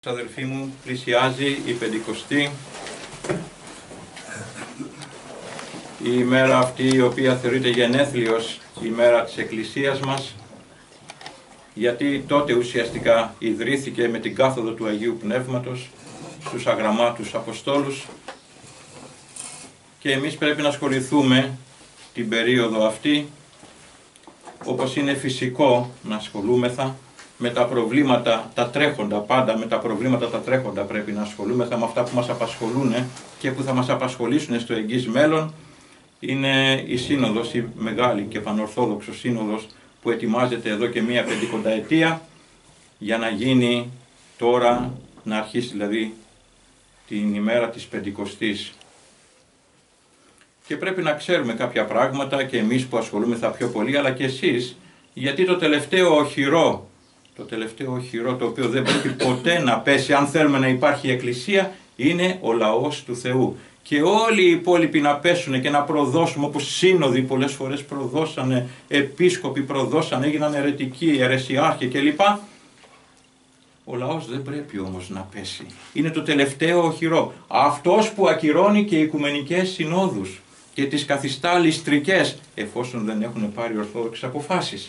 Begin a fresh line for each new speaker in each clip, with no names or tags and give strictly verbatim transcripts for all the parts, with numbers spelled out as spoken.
Αδελφοί μου, πλησιάζει η Πεντηκοστή, η ημέρα αυτή η οποία θεωρείται γενέθλιος η ημέρα της Εκκλησίας μας, γιατί τότε ουσιαστικά ιδρύθηκε με την κάθοδο του Αγίου Πνεύματος στους αγραμμάτους Αποστόλους και εμείς πρέπει να ασχοληθούμε την περίοδο αυτή, όπως είναι φυσικό να ασχολούμεθα με τα προβλήματα τα τρέχοντα, πάντα με τα προβλήματα τα τρέχοντα πρέπει να ασχολούμεθα, με αυτά που μας απασχολούν και που θα μας απασχολήσουν στο εγγύς μέλλον. Είναι η Σύνοδος, η Μεγάλη και Πανορθόδοξο Σύνοδος που ετοιμάζεται εδώ και μία πεντηκονταετία για να γίνει τώρα, να αρχίσει δηλαδή την ημέρα της Πεντηκοστής. Και πρέπει να ξέρουμε κάποια πράγματα και εμείς που ασχολούμεθα πιο πολύ, αλλά και εσείς, γιατί το τελευταίο οχυρό, το τελευταίο οχυρό το οποίο δεν πρέπει ποτέ να πέσει αν θέλουμε να υπάρχει η Εκκλησία, είναι ο λαός του Θεού. Και όλοι οι υπόλοιποι να πέσουν και να προδώσουμε, όπως σύνοδοι πολλές φορές προδώσανε, επίσκοποι προδώσανε, έγιναν αιρετικοί, αιρεσιάρχοι κλπ. Ο λαός δεν πρέπει όμως να πέσει. Είναι το τελευταίο οχυρό. Αυτός που ακυρώνει και οι οικουμενικές συνόδους και τις καθιστά ληστρικές, εφόσον δεν έχουν πάρει ορθόδοξες αποφάσεις.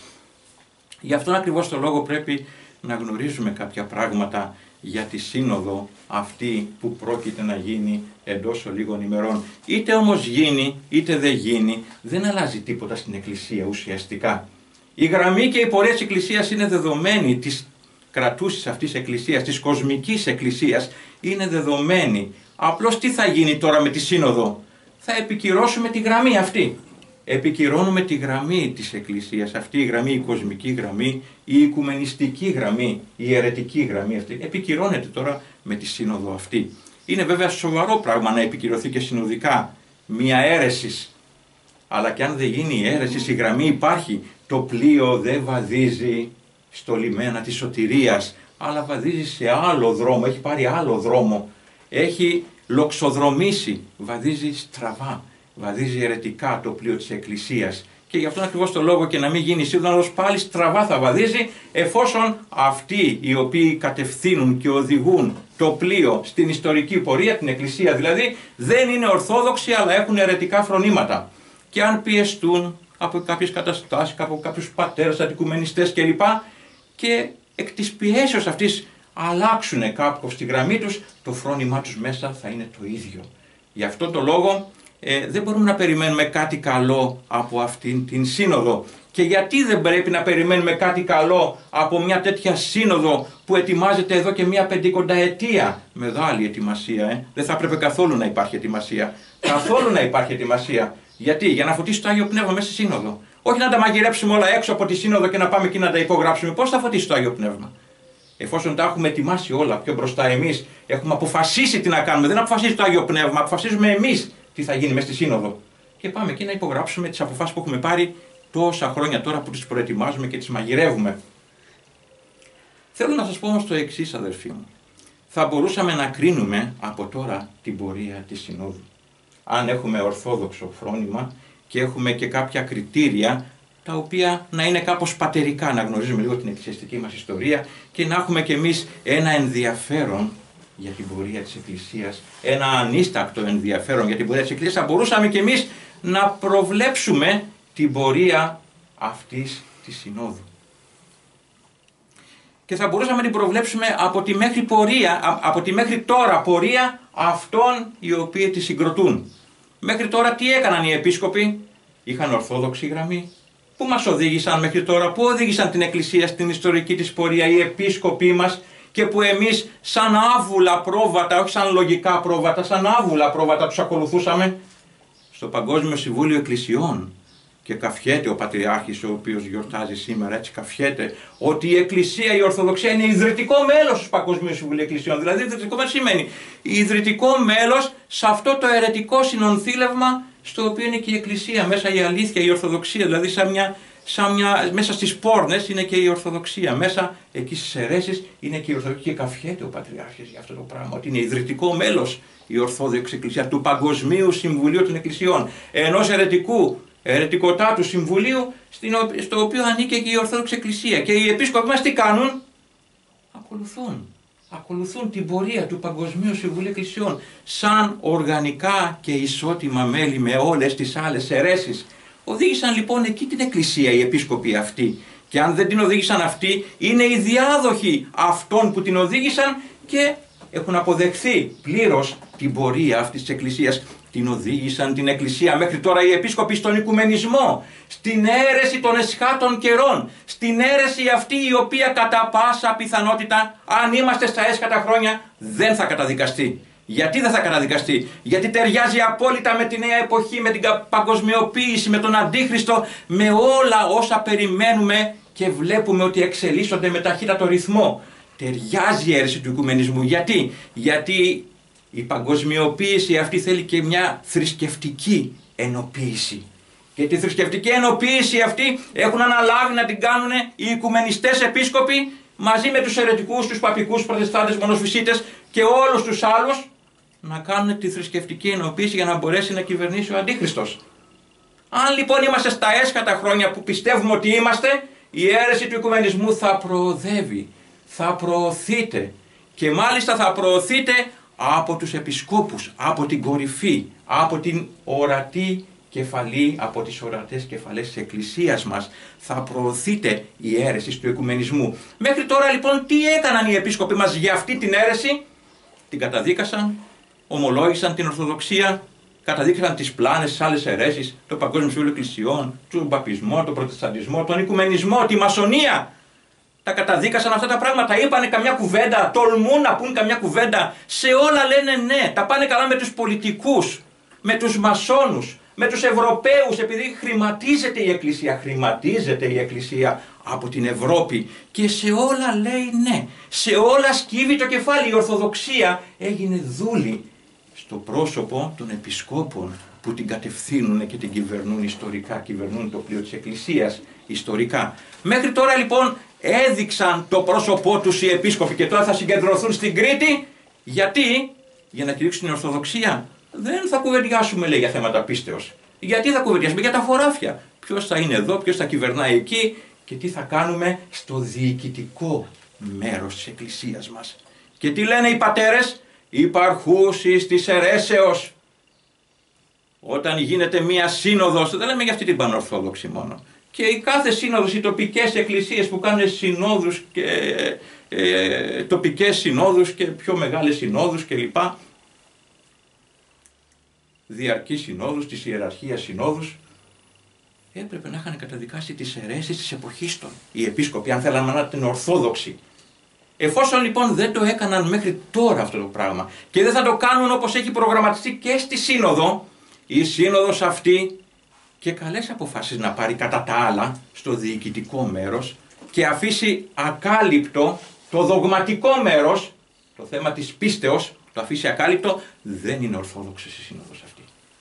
Γι' αυτόν ακριβώς το λόγο πρέπει να γνωρίζουμε κάποια πράγματα για τη σύνοδο αυτή που πρόκειται να γίνει εντός λίγων ημερών. Είτε όμως γίνει, είτε δεν γίνει, δεν αλλάζει τίποτα στην Εκκλησία ουσιαστικά. Η γραμμή και η πορεία της Εκκλησίας είναι δεδομένη, της κρατούσης αυτής Εκκλησίας, της κοσμικής Εκκλησίας, είναι δεδομένη. Απλώς τι θα γίνει τώρα με τη σύνοδο? Θα επικυρώσουμε τη γραμμή αυτή. Επικυρώνουμε τη γραμμή της Εκκλησίας, αυτή η γραμμή, η κοσμική γραμμή, η οικουμενιστική γραμμή, η αιρετική γραμμή αυτή. Επικυρώνεται τώρα με τη σύνοδο αυτή. Είναι βέβαια σοβαρό πράγμα να επικυρωθεί και συνοδικά μία αίρεση. Αλλά και αν δεν γίνει η αίρεση, η γραμμή υπάρχει. Το πλοίο δεν βαδίζει στο λιμένα της σωτηρίας, αλλά βαδίζει σε άλλο δρόμο, έχει πάρει άλλο δρόμο. Έχει λοξοδρομήσει, βαδίζει στραβά. Βαδίζει αιρετικά το πλοίο της Εκκλησίας. Και γι' αυτόν ακριβώς το λόγο και να μην γίνει σύνοδος, πάλι στραβά θα βαδίζει, εφόσον αυτοί οι οποίοι κατευθύνουν και οδηγούν το πλοίο στην ιστορική πορεία, την Εκκλησία δηλαδή, δεν είναι ορθόδοξοι αλλά έχουν αιρετικά φρονήματα. Και αν πιεστούν από κάποιες καταστάσεις, από κάποιους πατέρες, αντικουμενιστές κλπ. Και εκ της πιέσεως αυτής αλλάξουν κάπου στη γραμμή τους, το φρόνημά τους μέσα θα είναι το ίδιο. Γι' αυτόν το λόγο Ε, δεν μπορούμε να περιμένουμε κάτι καλό από αυτήν την σύνοδο. Και γιατί δεν πρέπει να περιμένουμε κάτι καλό από μια τέτοια σύνοδο που ετοιμάζεται εδώ και μια πεντηκονταετία? Μεγάλη ετοιμασία, ε. Δεν θα έπρεπε καθόλου να υπάρχει ετοιμασία. Καθόλου να υπάρχει ετοιμασία. Γιατί? Για να φωτίσει το Άγιο Πνεύμα μέσα στη σύνοδο. Όχι να τα μαγειρέψουμε όλα έξω από τη σύνοδο και να πάμε εκεί να τα υπογράψουμε. Πώς θα φωτίσει το Άγιο Πνεύμα? Εφόσον τα έχουμε ετοιμάσει όλα πιο μπροστά εμείς, έχουμε αποφασίσει τι να κάνουμε. Δεν αποφασίζει το Άγιο Πνεύμα, αποφασίζουμε εμείς τι θα γίνει μέσα στη σύνοδο. Και πάμε εκεί να υπογράψουμε τις αποφάσεις που έχουμε πάρει τόσα χρόνια τώρα που τις προετοιμάζουμε και τις μαγειρεύουμε. Θέλω να σας πω όμως το εξής, αδελφοί μου. Θα μπορούσαμε να κρίνουμε από τώρα την πορεία της συνόδου. Αν έχουμε ορθόδοξο φρόνημα και έχουμε και κάποια κριτήρια τα οποία να είναι κάπως πατερικά, να γνωρίζουμε λίγο την εκκλησιαστική μας ιστορία και να έχουμε κι εμείς ένα ενδιαφέρον για την πορεία της Εκκλησίας, ένα ανίστακτο ενδιαφέρον για την πορεία της Εκκλησίας, θα μπορούσαμε κι εμείς να προβλέψουμε την πορεία αυτής της συνόδου. Και θα μπορούσαμε να την προβλέψουμε από τη μέχρι, πορεία, από τη μέχρι τώρα πορεία αυτών οι οποίοι τη συγκροτούν. Μέχρι τώρα τι έκαναν οι επίσκοποι? Είχαν ορθόδοξη γραμμή. Πού μας οδήγησαν μέχρι τώρα? Πού οδήγησαν την Εκκλησία στην ιστορική της πορεία οι επίσκοποι μας? Και που εμείς σαν άβουλα πρόβατα, όχι σαν λογικά πρόβατα, σαν άβουλα πρόβατα τους ακολουθούσαμε? Στο Παγκόσμιο Συμβούλιο Εκκλησιών, και καφιέται ο Πατριάρχης ο οποίος γιορτάζει σήμερα, έτσι καφιέται, ότι η Εκκλησία, η Ορθοδοξία είναι ιδρυτικό μέλος του Παγκοσμίου Συμβουλίου Εκκλησιών. Δηλαδή ιδρυτικό μέλος σημαίνει ιδρυτικό μέλος σε αυτό το αιρετικό συνονθήλευμα στο οποίο είναι και η Εκκλησία, μέσα η αλήθεια, η Ορθοδοξία, δηλαδή σαν μια Σαν μια, μέσα στις πόρνες είναι και η Ορθοδοξία, μέσα εκεί στις αιρέσεις είναι και η Ορθοδοξία. Και καφιέται ο Πατριάρχης για αυτό το πράγμα, ότι είναι ιδρυτικό μέλος η Ορθόδοξη Εκκλησία του Παγκοσμίου Συμβουλίου των Εκκλησιών, ενός αιρετικού, αιρετικοτάτου συμβουλίου, στο οποίο ανήκει και η Ορθόδοξη Εκκλησία. Και οι επίσκοποι μας τι κάνουν? Ακολουθούν. ακολουθούν την πορεία του Παγκοσμίου Συμβουλίου Εκκλησιών σαν οργανικά και ισότιμα μέλη με όλες τις άλλες αιρέσεις. Οδήγησαν λοιπόν εκεί την Εκκλησία οι επίσκοποι αυτοί, και αν δεν την οδήγησαν αυτοί, είναι οι διάδοχοι αυτών που την οδήγησαν και έχουν αποδεχθεί πλήρως την πορεία αυτής της Εκκλησίας. Την οδήγησαν την Εκκλησία μέχρι τώρα οι επίσκοποι στον οικουμενισμό, στην αίρεση των εσχάτων καιρών, στην αίρεση αυτή η οποία κατά πάσα πιθανότητα, αν είμαστε στα έσχατα χρόνια, δεν θα καταδικαστεί. Γιατί δεν θα καταδικαστεί? Γιατί ταιριάζει απόλυτα με τη νέα εποχή, με την παγκοσμιοποίηση, με τον Αντίχριστο, με όλα όσα περιμένουμε και βλέπουμε ότι εξελίσσονται με ταχύτατο ρυθμό. Ταιριάζει η αίρεση του οικουμενισμού. Γιατί? Γιατί η παγκοσμιοποίηση αυτή θέλει και μια θρησκευτική ενοποίηση. Και τη θρησκευτική ενοποίηση αυτή έχουν αναλάβει να την κάνουν οι οικουμενιστές επίσκοποι μαζί με τους αιρετικούς, τους παπικούς, προτεστάντες, μονοσφυσίτες και όλους τους άλλους, να κάνουν τη θρησκευτική ενοποίηση για να μπορέσει να κυβερνήσει ο Αντίχριστος. Αν λοιπόν είμαστε στα έσχατα χρόνια που πιστεύουμε ότι είμαστε, η αίρεση του οικουμενισμού θα προοδεύει, θα προωθείται, και μάλιστα θα προωθείται από τους επισκόπους, από την κορυφή, από την ορατή κεφαλή, από τις ορατές κεφαλές της Εκκλησίας μας, θα προωθείται η αίρεση του οικουμενισμού. Μέχρι τώρα λοιπόν τι έκαναν οι επίσκοποι μας για αυτή την αίρεση? Την καταδίκασαν, ομολόγησαν την Ορθοδοξία, καταδίκασαν τις πλάνες, τις άλλες αιρέσεις, το Παγκόσμιο Συμβούλιο Εκκλησιών, τον Παπισμό, τον Προτεσταντισμό, τον Οικουμενισμό, τη Μασονία. Τα καταδίκασαν αυτά τα πράγματα, είπανε καμιά κουβέντα, τολμούν να πούν καμιά κουβέντα? Σε όλα λένε ναι. Τα πάνε καλά με τους πολιτικούς, με τους μασόνους, με τους Ευρωπαίους, επειδή χρηματίζεται η Εκκλησία, χρηματίζεται η Εκκλησία από την Ευρώπη, και σε όλα λέει ναι. Σε όλα σκύβει το κεφάλι. Η Ορθοδοξία έγινε δούλη στο πρόσωπο των επισκόπων που την κατευθύνουν και την κυβερνούν ιστορικά, κυβερνούν το πλοίο της Εκκλησίας ιστορικά. Μέχρι τώρα λοιπόν έδειξαν το πρόσωπό τους οι επίσκοποι, και τώρα θα συγκεντρωθούν στην Κρήτη. Γιατί? Για να κηρύξουν την Ορθοδοξία. Δεν θα κουβεντιάσουμε, λέει, για θέματα πίστεως. Γιατί θα κουβεντιάσουμε? Για τα χωράφια. Ποιος θα είναι εδώ, ποιος θα κυβερνάει εκεί, και τι θα κάνουμε στο διοικητικό μέρος της Εκκλησίας μας. Και τι λένε οι πατέρες? Υπαρχούσεις της αιρέσεως. Όταν γίνεται μία σύνοδος, δεν λέμε για αυτή την πανορθόδοξη μόνο, και η κάθε σύνοδος, οι τοπικές εκκλησίες που κάνουν συνόδους και ε, τοπικές συνόδους και πιο μεγάλες συνόδους κλπ. Διαρκείς συνόδους, της ιεραρχίας συνόδους, έπρεπε να είχαν καταδικάσει τις αιρέσεις της εποχής των οι επίσκοποι, αν θέλανε να την ορθόδοξη. Εφόσον λοιπόν δεν το έκαναν μέχρι τώρα αυτό το πράγμα, και δεν θα το κάνουν όπως έχει προγραμματιστεί και στη σύνοδο, η σύνοδος αυτή και καλές αποφάσεις να πάρει κατά τα άλλα στο διοικητικό μέρος και αφήσει ακάλυπτο το δογματικό μέρος, το θέμα της πίστεως, το αφήσει ακάλυπτο, δεν είναι ορθόδοξη η σύνοδος αυτή.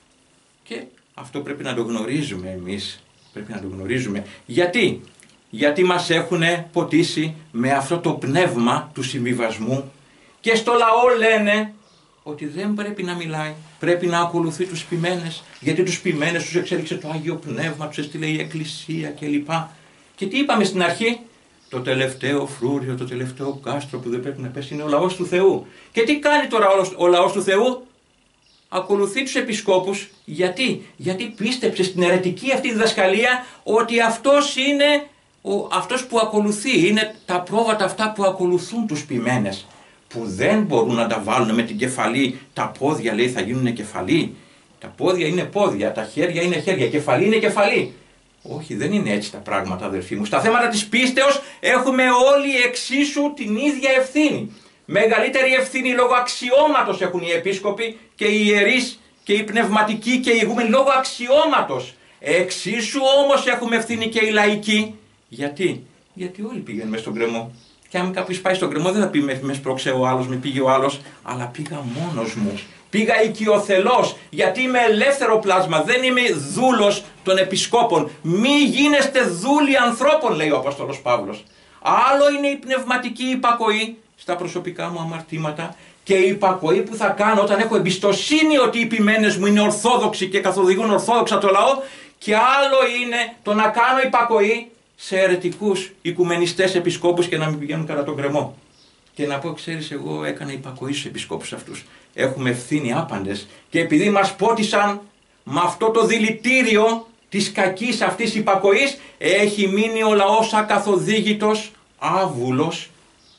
Και αυτό πρέπει να το γνωρίζουμε εμείς, πρέπει να το γνωρίζουμε. Γιατί? Γιατί μας έχουν ποτίσει με αυτό το πνεύμα του συμβιβασμού, και στο λαό λένε ότι δεν πρέπει να μιλάει, πρέπει να ακολουθεί τους ποιμένες, γιατί τους ποιμένες τους εξέλιξε το Άγιο Πνεύμα, τους έστειλε η Εκκλησία κλπ. Και τι είπαμε στην αρχή? Το τελευταίο φρούριο, το τελευταίο κάστρο που δεν πρέπει να πέσει είναι ο λαός του Θεού. Και τι κάνει τώρα ο λαός του Θεού? Ακολουθεί τους επισκόπους. Γιατί? Γιατί πίστεψε στην αιρετική αυτή διδασκαλία ότι αυτός είναι ο, αυτός που ακολουθεί, είναι τα πρόβατα αυτά που ακολουθούν τους ποιμένες, που δεν μπορούν να τα βάλουν με την κεφαλή. Τα πόδια, λέει, θα γίνουν κεφαλή. Τα πόδια είναι πόδια, τα χέρια είναι χέρια, κεφαλή είναι κεφαλή. Όχι, δεν είναι έτσι τα πράγματα, αδερφοί μου. Στα θέματα της πίστεως έχουμε όλοι εξίσου την ίδια ευθύνη. Μεγαλύτερη ευθύνη λόγω αξιώματος έχουν οι επίσκοποι και οι ιερείς και οι πνευματικοί και οι ηγούμενοι λόγω αξιώματος. Εξίσου όμως έχουμε ευθύνη και οι λαϊκοί. Γιατί? Γιατί όλοι πηγαίνουμε στον κρεμό. Και αν κάποιος πάει στον κρεμό δεν θα πει με σπρώξε ο άλλος, με πήγε ο άλλος, αλλά πήγα μόνος μου. Πήγα οικειοθελώς, γιατί είμαι ελεύθερο πλάσμα, δεν είμαι δούλος των επισκόπων. Μη γίνεστε δούλοι ανθρώπων, λέει ο Απόστολος Παύλος. Άλλο είναι η πνευματική υπακοή στα προσωπικά μου αμαρτήματα και η υπακοή που θα κάνω όταν έχω εμπιστοσύνη ότι οι ποιμένες μου είναι ορθόδοξοι και καθοδηγούν ορθόδοξα το λαό, και άλλο είναι το να κάνω υπακοή σε αιρετικούς οικουμενιστές επισκόπους και να μην πηγαίνουν κατά τον κρεμό. και να πω, ξέρεις, εγώ έκανα υπακοή στους επισκόπους αυτούς. Έχουμε ευθύνη άπαντες και επειδή μας πότισαν με αυτό το δηλητήριο της κακής αυτής υπακοής, έχει μείνει ο λαός ακαθοδήγητος, άβουλος,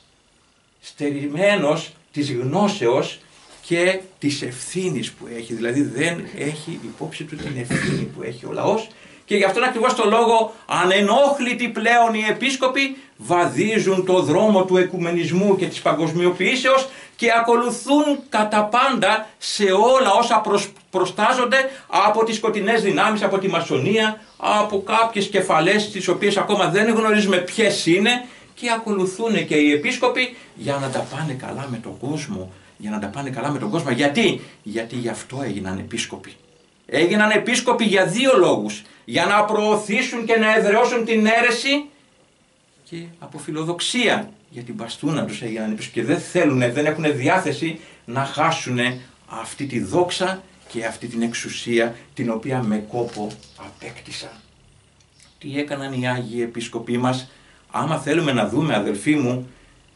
στερημένος της γνώσεως και της ευθύνης που έχει. Δηλαδή δεν έχει υπόψη του την ευθύνη που έχει ο λαός και γι' αυτόν ακριβώς το λόγο ανενόχλητοι πλέον οι επίσκοποι βαδίζουν το δρόμο του οικουμενισμού και της παγκοσμιοποιήσεως και ακολουθούν κατά πάντα σε όλα όσα προσ, προστάζονται από τις σκοτεινές δυνάμεις, από τη μασονία, από κάποιες κεφαλές τις οποίες ακόμα δεν γνωρίζουμε ποιες είναι και ακολουθούν και οι επίσκοποι για να τα πάνε καλά με τον κόσμο. Για να τα πάνε καλά με τον κόσμο. Γιατί? Γιατί γι' αυτό έγιναν επίσκοποι. Έγιναν επίσκοποι για δύο λόγους. Για να προωθήσουν και να εδραιώσουν την αίρεση και από φιλοδοξία. Για την παστούνα τους έγιναν επίσκοποι και δεν θέλουν, δεν έχουν διάθεση να χάσουν αυτή τη δόξα και αυτή την εξουσία την οποία με κόπο απέκτησαν. Τι έκαναν οι Άγιοι Επίσκοποι μας? Άμα θέλουμε να δούμε, αδελφοί μου,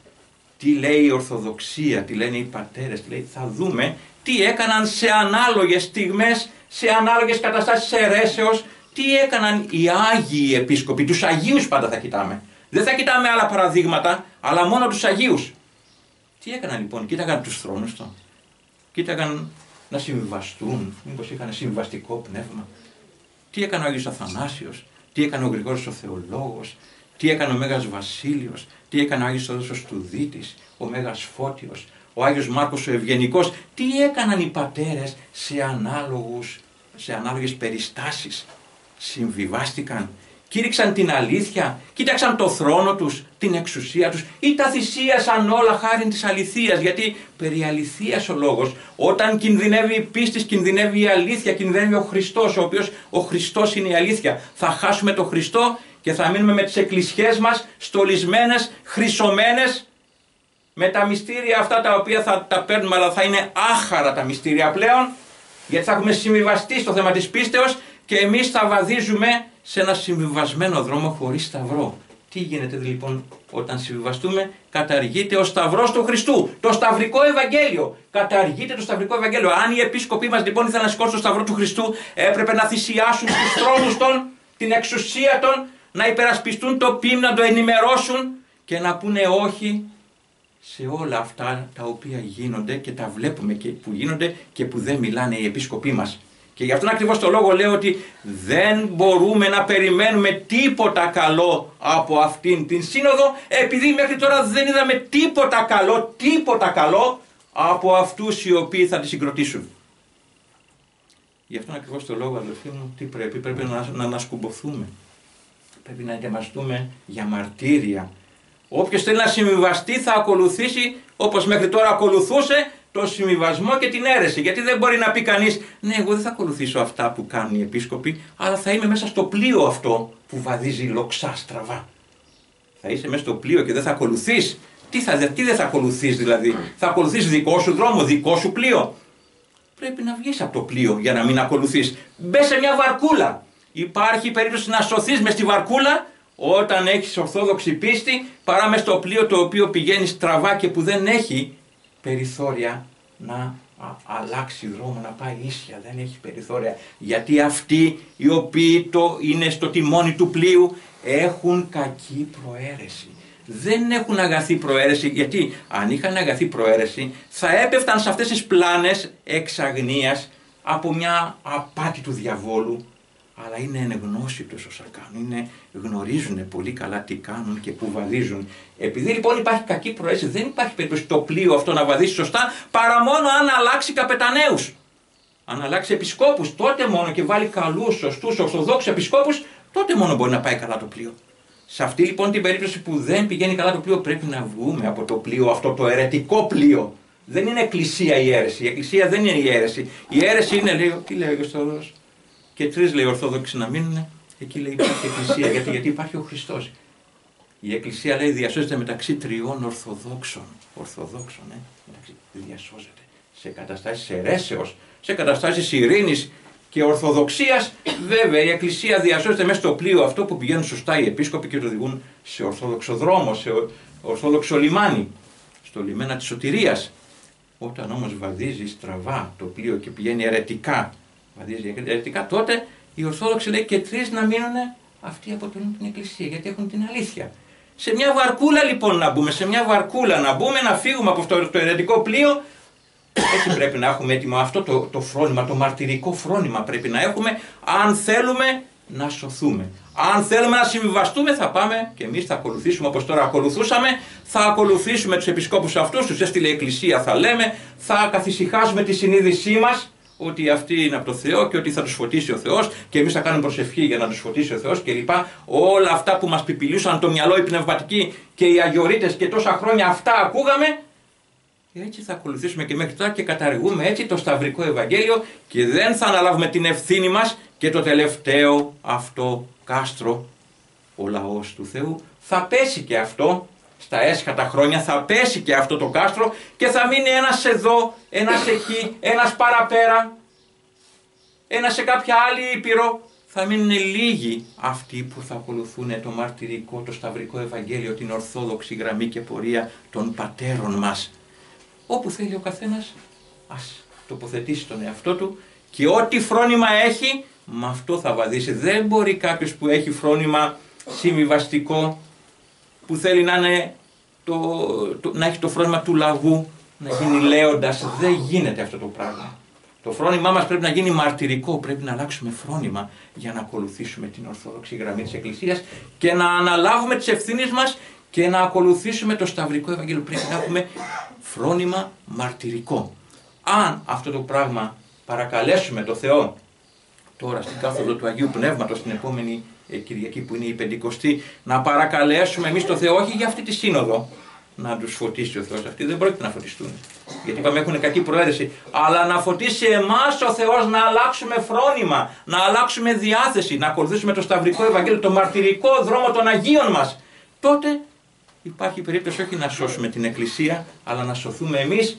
τι λέει η Ορθοδοξία, τι λένε οι πατέρες, τι λέει, θα δούμε τι έκαναν σε ανάλογες στιγμές, σε ανάλογες καταστάσεις αιρέσεως, τι έκαναν οι Άγιοι Επίσκοποι. Τους Αγίους πάντα θα κοιτάμε. Δεν θα κοιτάμε άλλα παραδείγματα, αλλά μόνο τους Αγίους. Τι έκαναν λοιπόν? Κοίταγαν τους θρόνους των, κοίταγαν να συμβιβαστούν, μήπως είχαν συμβιβαστικό πνεύμα. Τι έκανε ο Άγιος Αθανάσιος, τι έκανε ο Γρηγόρης ο Θεολόγος, τι έκανε ο Μέγας Βασίλειος, τι έκανε ο Άγιος Θεόδωρος Τουδίτης, ο Μέγας Φώτιος, ο Άγιος Μάρκος ο Ευγενικός, τι έκαναν οι πατέρες σε, ανάλογους, σε ανάλογες περιστάσεις? Συμβιβάστηκαν, κήρυξαν την αλήθεια, κοίταξαν το θρόνο τους, την εξουσία τους ή τα θυσίασαν όλα χάριν της αληθείας? Γιατί περί αληθείας ο λόγος. Όταν κινδυνεύει η πίστη, κινδυνεύει η αλήθεια, κινδυνεύει ο Χριστός, ο οποίος ο Χριστός είναι η αλήθεια. Θα χάσουμε τον Χριστό και θα μείνουμε με τις εκκλησιές μας στολισμένες, χρυσωμένες, με τα μυστήρια αυτά τα οποία θα τα παίρνουμε, αλλά θα είναι άχαρα τα μυστήρια πλέον, γιατί θα έχουμε συμβιβαστεί στο θέμα της πίστεως και εμείς θα βαδίζουμε σε ένα συμβιβασμένο δρόμο χωρίς σταυρό. Τι γίνεται λοιπόν όταν συμβιβαστούμε? Καταργείται ο σταυρός του Χριστού, το σταυρικό Ευαγγέλιο. Καταργείται το σταυρικό Ευαγγέλιο. Αν οι επίσκοποι μας λοιπόν ήθελαν να σηκώσουν το σταυρό του Χριστού, έπρεπε να θυσιάσουν στους θρόνους των, την εξουσία των, να υπερασπιστούν το ποιμ, να το ενημερώσουν και να πούνε όχι σε όλα αυτά τα οποία γίνονται και τα βλέπουμε και που γίνονται και που δεν μιλάνε οι επίσκοποι μας. Και γι' αυτόν ακριβώς το λόγο λέω ότι δεν μπορούμε να περιμένουμε τίποτα καλό από αυτήν την σύνοδο, επειδή μέχρι τώρα δεν είδαμε τίποτα καλό, τίποτα καλό από αυτούς οι οποίοι θα τη συγκροτήσουν. Γι' αυτόν ακριβώς το λόγο, αδελφοί μου, τι πρέπει? Πρέπει να, να ανασκουμποθούμε. Πρέπει να ετοιμαστούμε για μαρτύρια. Όποιος θέλει να συμβιβαστεί θα ακολουθήσει όπως μέχρι τώρα ακολουθούσε το συμβιβασμό και την αίρεση. Γιατί δεν μπορεί να πει κανείς, ναι, εγώ δεν θα ακολουθήσω αυτά που κάνουν οι επίσκοποι, αλλά θα είμαι μέσα στο πλοίο αυτό που βαδίζει λοξά στραβά. Θα είσαι μέσα στο πλοίο και δεν θα ακολουθείς. Τι, θα, τι δεν θα ακολουθείς δηλαδή? Θα ακολουθείς δικό σου δρόμο, δικό σου πλοίο? Πρέπει να βγεις από το πλοίο για να μην ακολουθείς. Μπες σε μια βαρκούλα. Υπάρχει περίπτωση να σωθείς μες στη βαρκούλα όταν έχεις ορθόδοξη πίστη, παρά μες στο πλοίο το οποίο πηγαίνει στραβά και που δεν έχει περιθώρια να α, αλλάξει δρόμο, να πάει ίσια, δεν έχει περιθώρια. Γιατί αυτοί οι οποίοι το είναι στο τιμόνι του πλοίου έχουν κακή προαίρεση. Δεν έχουν αγαθή προαίρεση, γιατί αν είχαν αγαθή προαίρεση θα έπεφταν σε αυτές τις πλάνες εξαγνίας από μια απάτη του διαβόλου. Αλλά είναι εν γνώση τους όσα κάνουν, είναι, γνωρίζουν πολύ καλά τι κάνουν και που βαδίζουν. Επειδή λοιπόν υπάρχει κακή προαίρεση, δεν υπάρχει περίπτωση το πλοίο αυτό να βαδίσει σωστά, παρά μόνο αν αλλάξει καπεταναίους. Αν αλλάξει επισκόπους, τότε μόνο και βάλει καλούς, σωστούς, ορθοδόξους επισκόπους, τότε μόνο μπορεί να πάει καλά το πλοίο. Σε αυτή λοιπόν την περίπτωση που δεν πηγαίνει καλά το πλοίο, πρέπει να βγούμε από το πλοίο αυτό, το αιρετικό πλοίο. Δεν είναι εκκλησία η αίρεση. Η εκκλησία δεν είναι η αίρεση. Η αίρεση είναι, λέει, τι λέει ο Άγιος Θεόδωρος? Και τρεις, λέει, Ορθόδοξοι να μείνουν, εκεί λέει υπάρχει εκκλησία. γιατί, γιατί υπάρχει ο Χριστός. Η εκκλησία, λέει, διασώζεται μεταξύ τριών Ορθοδόξων. Ορθοδόξων, ε, μεταξύ, διασώζεται. Σε καταστάσεις αιρέσεως, σε καταστάσεις ειρήνης και ορθοδοξίας, βέβαια η εκκλησία διασώζεται μέσα στο πλοίο αυτό που πηγαίνουν σωστά οι επίσκοποι και το οδηγούν σε ορθόδοξο δρόμο, σε ορθόδοξο λιμάνι. στο λιμένα της σωτηρίας. Όταν όμως βαδίζει στραβά το πλοίο και πηγαίνει αιρετικά, βαδίζει αιρετικά, τότε οι Ορθόδοξοι λέει και τρεις να μείνουν, αυτοί αποτελούν την Εκκλησία, γιατί έχουν την αλήθεια. Σε μια βαρκούλα λοιπόν να μπούμε, σε μια βαρκούλα να μπούμε, να φύγουμε από αυτό το αιρετικό πλοίο. Έτσι πρέπει να έχουμε έτοιμο αυτό το, το φρόνημα, το μαρτυρικό φρόνημα πρέπει να έχουμε, αν θέλουμε να σωθούμε. Αν θέλουμε να συμβιβαστούμε, θα πάμε και εμείς θα ακολουθήσουμε όπως τώρα ακολουθούσαμε, θα ακολουθήσουμε τους επισκόπους αυτούς, τους έστειλε η Εκκλησία θα λέμε, θα καθησυχάσουμε τη συνείδησή μας ότι αυτοί είναι από το Θεό και ότι θα τους φωτίσει ο Θεός και εμείς θα κάνουμε προσευχή για να τους φωτίσει ο Θεός κλπ. Όλα αυτά που μας πιπιλούσαν το μυαλό οι πνευματικοί και οι αγιορείτες και τόσα χρόνια αυτά ακούγαμε. Και έτσι θα ακολουθήσουμε και μέχρι τώρα και καταργούμε έτσι το Σταυρικό Ευαγγέλιο και δεν θα αναλάβουμε την ευθύνη μας και το τελευταίο αυτό κάστρο, ο λαός του Θεού, θα πέσει και αυτό στα έσχατα χρόνια, θα πέσει και αυτό το κάστρο και θα μείνει ένας εδώ, ένας εκεί, ένας παραπέρα, ένας σε κάποια άλλη ήπειρο. Θα μείνουν λίγοι αυτοί που θα ακολουθούν το μαρτυρικό, το Σταυρικό Ευαγγέλιο, την ορθόδοξη γραμμή και πορεία των πατέρων μας. Όπου θέλει ο καθένας, ας τοποθετήσει τον εαυτό του και ό,τι φρόνημα έχει, με αυτό θα βαδίσει. Δεν μπορεί κάποιος που έχει φρόνημα συμβιβαστικό, που θέλει να, είναι το, το, να έχει το φρόνημα του λαγού, να γίνει λέοντας. Δεν γίνεται αυτό το πράγμα. Το φρόνημά μας πρέπει να γίνει μαρτυρικό, πρέπει να αλλάξουμε φρόνημα για να ακολουθήσουμε την ορθόδοξη γραμμή της Εκκλησίας και να αναλάβουμε τις ευθύνες μας και να ακολουθήσουμε το Σταυρικό Ευαγγέλιο. Πρέπει να έχουμε φρόνημα μαρτυρικό. Αν αυτό το πράγμα παρακαλέσουμε το Θεό τώρα στην κάθοδο του Αγίου Πνεύματος την επόμενη Κυριακή που είναι η Πεντηκοστή, να παρακαλέσουμε εμείς το Θεό, όχι για αυτή τη σύνοδο να τους φωτίσει ο Θεός, αυτοί δεν πρόκειται να φωτιστούν, γιατί είπαμε έχουν κακή προαίρεση, αλλά να φωτίσει εμάς ο Θεός να αλλάξουμε φρόνημα, να αλλάξουμε διάθεση, να ακολουθήσουμε το Σταυρικό Ευαγγέλιο, το μαρτυρικό δρόμο των Αγίων μας. Τότε υπάρχει περίπτωση όχι να σώσουμε την Εκκλησία, αλλά να σωθούμε εμείς,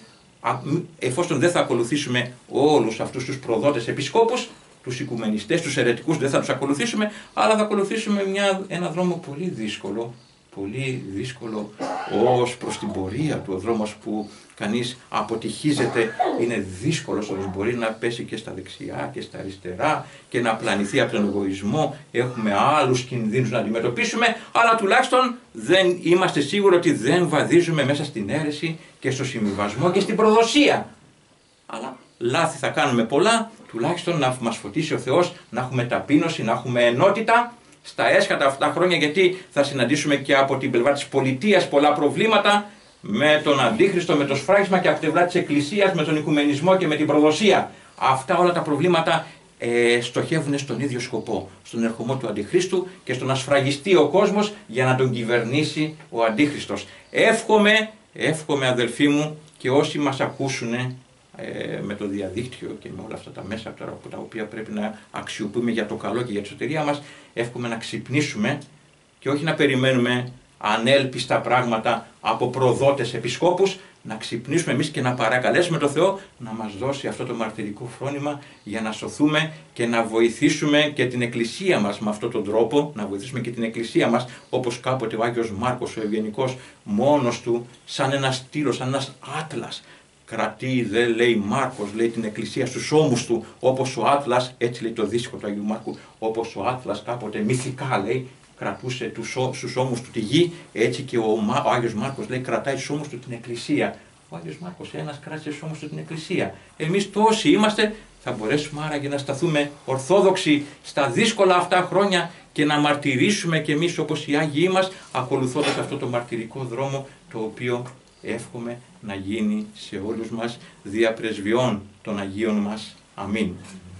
εφόσον δεν θα ακολουθήσουμε όλους αυτούς τους προδότες επισκόπους, τους οικουμενιστές, τους αιρετικούς δεν θα τους ακολουθήσουμε, αλλά θα ακολουθήσουμε μια, ένα δρόμο πολύ δύσκολο, πολύ δύσκολο ως προς την πορεία του, ο δρόμος που κανείς αποτυχίζεται, είναι δύσκολος, όμως μπορεί να πέσει και στα δεξιά και στα αριστερά και να πλανηθεί από τον εγωισμό, έχουμε άλλους κινδύνους να αντιμετωπίσουμε, αλλά τουλάχιστον δεν είμαστε σίγουροι ότι δεν βαδίζουμε μέσα στην αίρεση και στο συμβιβασμό και στην προδοσία. Αλλά λάθη θα κάνουμε πολλά, τουλάχιστον να μας φωτίσει ο Θεός, να έχουμε ταπείνωση, να έχουμε ενότητα στα έσχατα αυτά χρόνια, γιατί θα συναντήσουμε και από την πλευρά της πολιτείας πολλά προβλήματα με τον Αντίχριστο, με το σφράγισμα και από την πλευρά της Εκκλησίας με τον οικουμενισμό και με την προδοσία. Αυτά όλα τα προβλήματα ε, στοχεύουν στον ίδιο σκοπό, στον ερχομό του Αντιχρίστου και στο να σφραγιστεί ο κόσμος για να τον κυβερνήσει ο Αντίχριστος. Εύχομαι, εύχομαι αδελφοί μου και όσοι μας ακούσουν με το διαδίκτυο και με όλα αυτά τα μέσα τώρα, τα οποία πρέπει να αξιοποιούμε για το καλό και για τη σωτηρία μας, εύχομαι να ξυπνήσουμε και όχι να περιμένουμε ανέλπιστα πράγματα από προδότες επισκόπους, να ξυπνήσουμε εμείς και να παρακαλέσουμε το Θεό να μας δώσει αυτό το μαρτυρικό φρόνημα για να σωθούμε και να βοηθήσουμε και την Εκκλησία μας με αυτόν τον τρόπο, να βοηθήσουμε και την Εκκλησία μας, όπως κάποτε ο Άγιος Μάρκος ο Ευγενικός μόνος του, σαν ένας στήλος, σαν ένας άτλας, κρατεί, δεν λέει Μάρκος, λέει την Εκκλησία στους ώμους του, όπως ο Άτλας, έτσι λέει το δίσκο του Αγίου Μάρκου, όπως ο Άτλας κάποτε μυθικά λέει, κρατούσε τους, στους ώμους του τη γη, έτσι και ο, ο Άγιος Μάρκος λέει κρατάει στους ώμους του την Εκκλησία. Ο Άγιος Μάρκος ένας κράτησε στους ώμους του την Εκκλησία. Εμείς τόσοι είμαστε, θα μπορέσουμε άραγε να σταθούμε ορθόδοξοι στα δύσκολα αυτά χρόνια και να μαρτυρήσουμε κι εμείς όπως οι Άγιοι μας, ακολουθώντας αυτό το μαρτυρικό δρόμο, το οποίο εύχομαι να γίνει σε όλους μας δια πρεσβειών των Αγίων μας. Αμήν.